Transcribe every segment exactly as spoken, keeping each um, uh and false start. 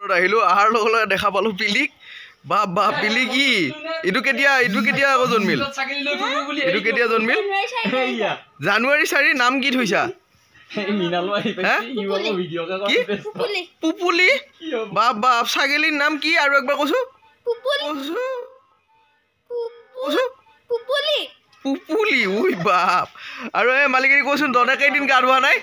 আহিলো আহাৰ লগে লগে দেখা পালো পিলিক বাপ বাপ পিলি কি এইটো কেতিয়া এইটো কেতিয়া আকৌ জন্মিল এইটো কেতিয়া জন্মিল জানুৱাৰী চাৰি নাম কি থৈছা পুপুলি বাপ বাপ ছাগলীৰ নাম কি আৰু একবাৰ কৈছো পুপুলি উই বাপ আৰু এই মালিকেই কৈছোন দনে কেইদিন গা ধোৱা নাই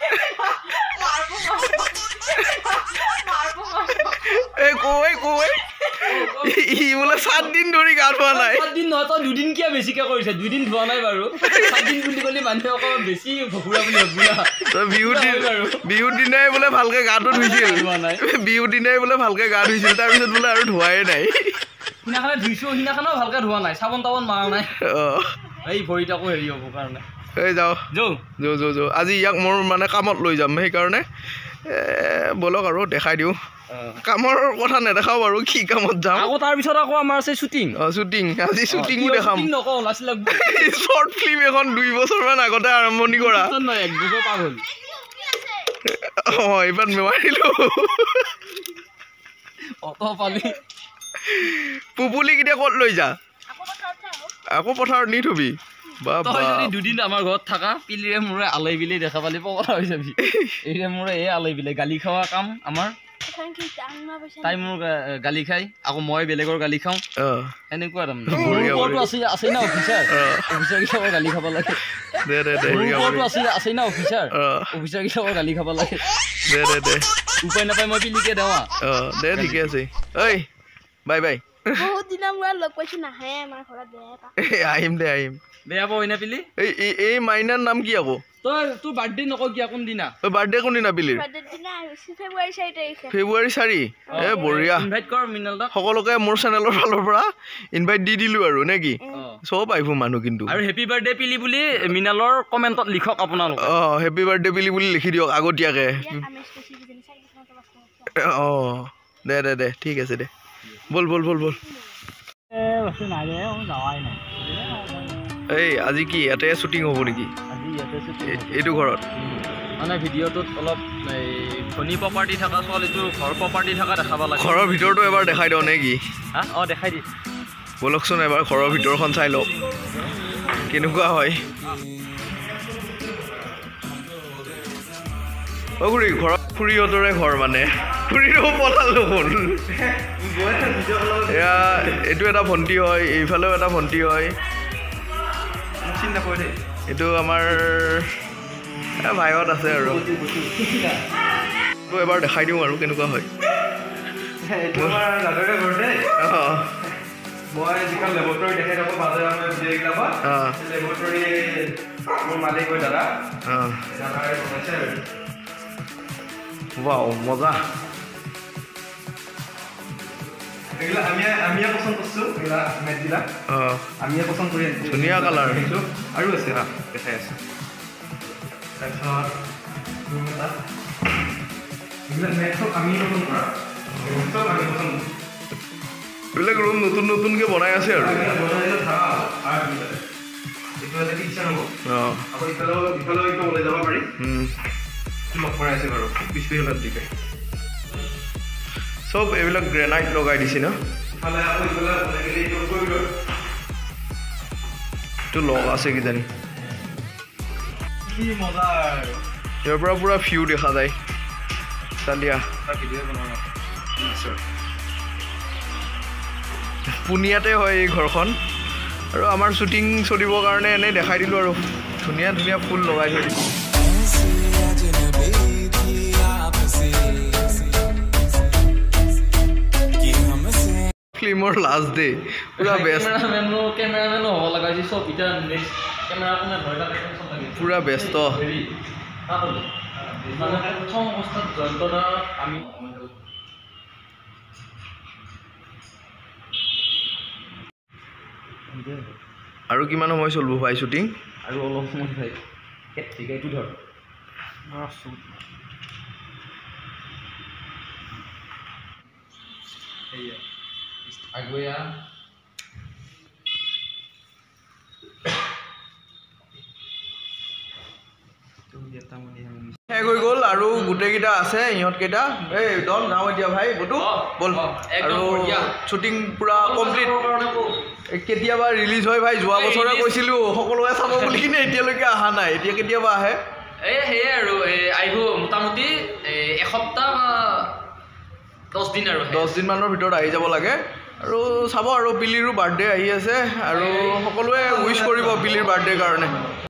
এই কৈ কৈ ই বোলে সাত দিন ধৰি গা ধোৱা নাই সাত দিন নহয় তই দুদিন কিয় বেছিকে কৰিছে দুদিন ধোৱা নাই বাৰু সাত দিন বুলি ক'লে মানুহে অকণমান বেছি ভকুৰা বুলি ভাবিলা তই বিহুৰ দিন বিহুৰ দিনাই বোলে ভালকে গাটো ধুইছিল বিহুৰ দিনাই বোলে ভালকে গা ধুইছিল তাৰপিছত বোলে আৰু ধোৱাই নাই সিদিনাখনে ধুইছো সিদিনাখনেও ভালকে ধোৱা নাই চাবোন তাবোন মাৰা নাই এই ভৰিত আকৌ হেৰি হ'ব কাৰণে এই যাওঁ যাওঁ যাওঁ যাওঁ যাওঁ আজি ইয়াক মোৰ মানে কামত লৈ যাম সেইকাৰণে বলক আৰু দেখাই দিওঁ কামৰ কথা নেদেখাও বাৰু কি কামত যাম আকৌ তাৰপিছত আকৌ আমাৰ আছে শ্বুটিং অঁ শ্বুটিং আজি শ্বুটিঙো দেখাম নকওঁ লাচিলে শ্বৰ্ট ফিল্ম এখন দুই বছৰমান আগতে আৰম্ভণি কৰা নহয় এক বছৰ পাৰ হ'ল অঁ এইবাৰ নোৱাৰিলোঁ অত পালি পুপুলি কেতিয়া ক'ত লৈ যা আকৌ পথাৰত নি থবি তই যদি দুদিন আমাৰ ঘৰত থাকা পিলিৰে মোৰে আলাই বিলাই দেখা পালি পকৰা হৈ যাবি এইৰে মোৰে এই আলাই বিলাই গালি খোৱা কাম আমাৰ তাই মোৰ গালি খাই আকৌ মই বেলেগৰ গালি খাওঁ এনেকুৱা তাৰমানে আছে না অফিচাৰ অফিচাৰ কেইটাকৰ গালি খাব লাগে আছে না অফিচাৰ অফিচাৰ কেইটাকৰ গালি খাব লাগে দে দে দে উপায় নাপায় মই পিলিকে দেওঁ অঁ দে ঠিকে আছে ঐ বাই বাই বহুত দিনৰ মূৰত লগ পাইছো নাহে আমাৰ ঘৰত বেয়া পা আহিম দে আহিম বেয়া পাওঁ না পিলি এই এই মাইনাৰ নাম কি আকৌ তই তোৰ বাৰ্থডে নকওঁ কিয়া কোনদিনা তই বাৰ্থডে কোনদিনা পিলিৰ ফেব্ৰুৱাৰী চাৰি তাৰিখে ফেব্ৰুৱাৰী চাৰি এ বঢ়িয়া ইনভাইট কৰ মিনাল দাক সকলোকে মোৰ চেনেলৰ ফালৰ পৰা ইনভাইট দি দিলো আৰু নে কি চব আহিব মানুহ কিন্তু আৰু হেপী বাৰ্থডে পিলি বুলি মিনালৰ কমেণ্টত লিখক আপোনালোকে অঁ হেপী বাৰ্থডে পিলি বুলি লিখি দিয়ক আগতীয়াকে অঁ দে দে দে ঠিক আছে দে বল বল বল বল এই আজি কি ইয়াতে শ্বুটিং হ'ব নেকি এইটো ঘৰত মানে ভিডিঅ'টোত অলপ এই ধনী প্ৰপাৰ্টি থকা ছোৱালীটো ঘৰ প্ৰপাৰ্টি থকা দেখাব লাগে ঘৰৰ ভিতৰটো এবাৰ দেখাই দিওঁ নে কি হা অঁ দেখাই দি বলকচোন এবাৰ ঘৰৰ ভিতৰখন চাই লওক কেনেকুৱা হয় অ খুৰী ঘৰত খুৰীহঁতৰে ঘৰ মানে খুৰীৰো পলালো শুন এয়া এইটো এটা ভণ্টি হয় এইফালেও এটা ভণ্টি হয় এইটো আমাৰ ভাইহঁত আছে আৰু এবাৰ দেখাই দিওঁ আৰু কেনেকুৱা হয় অঁ মই যিখন লেবৰেটৰী দেখাই থাকোঁ মাজে মাজে ভিডিঅ'বিলাকত লেবৰেটৰী মোৰ মালিক হয় দাদা দাদাই বনাইছে আৰু ৱাও মজা এগুলা আমি আমিয়ে পছন্দ করছো এগুলা মেটবিলাক অঁ আমিয়ে পছন্দ কৰি ধুনীয়া কালাৰ আৰু আছে হা দেখাই আছে তাৰপিছত ৰুম এটা এইবিলাক মেটছক আমি পছন্দ কৰা চব আমি পছন্দ এইবিলাক ৰুম নতুন নতুনকৈ বনাই আছে আৰু এইটো এটা কিটচেন হ'ব অঁ আকৌ ইফালেও ইফালেও একদম ওলাই যাব পাৰি লগ কৰাই আছে বাৰু পিছপিছৰ দিকে চব এইবিলাক গ্ৰেনাইট লগাই দিছে ন এইটো লগ আছে কিজানি ইয়াৰ পৰা পুৰা ভিউ দেখা যায় চালিয়া পুনিয়াতে হয় এই ঘৰখন আৰু আমাৰ শ্বুটিং চলিবৰ কাৰণে এনেই দেখাই দিলোঁ আৰু ধুনীয়া ধুনীয়া ফুল লগাই থৈ দিছোঁ ফিল্মৰ লাষ্ট ডে পুৰা বেষ্ট কেমেৰামেনো হ'ব লগা হৈছে চব এতিয়া কেমেৰা কোনে ধৰি থাকে পুৰা ব্যস্ত মানে প্ৰথম অৱস্থাত যন্ত্ৰণা আমি আৰু কিমান সময় চলিব ভাই শ্বুটিং আৰু অলপ সময় ভাই ঠিক এইটো ধৰ আগুয়া শেষ হৈ গ'ল আৰু আৰু গোটেইকেইটা আছে ইহঁতকেইটা এই দল যাওঁ এতিয়া ভাই বটু বল আৰু শ্বুটিং পূৰা কমপ্লিট কেতিয়াবা ৰিলিজ হয় ভাই যোৱা বছৰে কৈছিলোঁ সকলোৱে চাব বুলি কিনে এতিয়ালৈকে অহা নাই এতিয়া কেতিয়াবা আহে এই সেয়ে আৰু আহিব মোটামুটি এসপ্তাহ বা দহ দিন আৰু দহ দিনমানৰ ভিতৰত আহি যাব লাগে আৰু চাব আৰু পিলিৰো বাৰ্থডে আহি আছে আৰু সকলোৱে উইচ কৰিব পিলিৰ বাৰ্থডেৰ কাৰণে